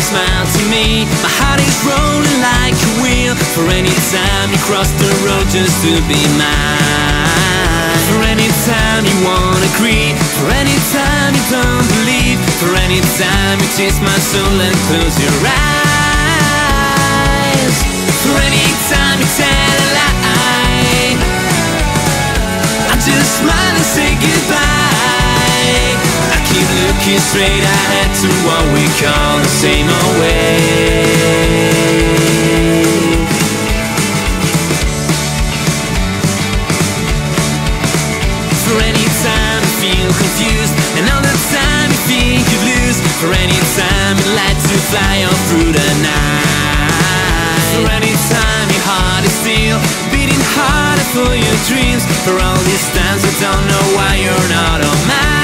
smile to me. My heart is rolling like a wheel. For any time you cross the road just to be mine. For any time you won't agree. For any time you don't believe. For any time you taste my soul and close your eyes. For any time you tell a lie, I just smile and say goodbye. I keep looking straight ahead to what we call the same old way. For any time you feel confused, and all the time you think you lose. For any time you like to fly all through the night. For any time your heart is still beating harder for your dreams. For all these times I don't know why you're not on mine.